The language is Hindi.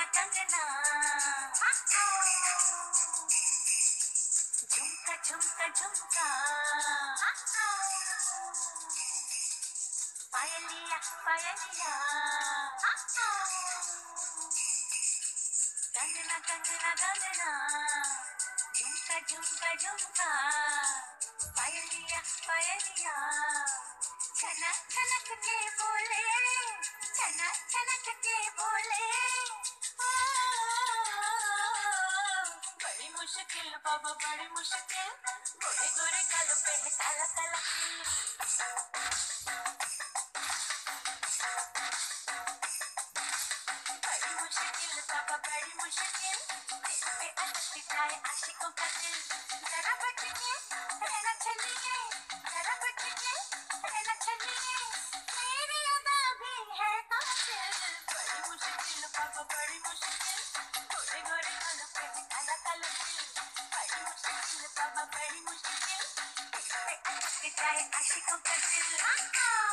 कंगना झुमका झुमका झुमका पायलिया पायलिया कंगना कंगना कंगना झुमका झुमका झुमका पायलिया पायलिया छनक छनक के बोले छनक छनक के बोले बड़ी मुश्किल बाबा बड़ी मुश्किल गोरे गोरे गालों पे है काला काला बड़ी मुश्किल बाबा बड़ी मुश्किल दिल पे अटक जाए आशिकों का दिल जरा बच के रहना चलिए जरा बच के रहना चलिए मेरी अदा भी है कातिल बड़ी मुश्किल बाबा बड़ी मुश्किल गोरे गोरे गालों पे है काला काला दिल बड़ी मुश्किल बाबा बड़ी मुश्किल दिल पे अटक जाए आशिकों का दिल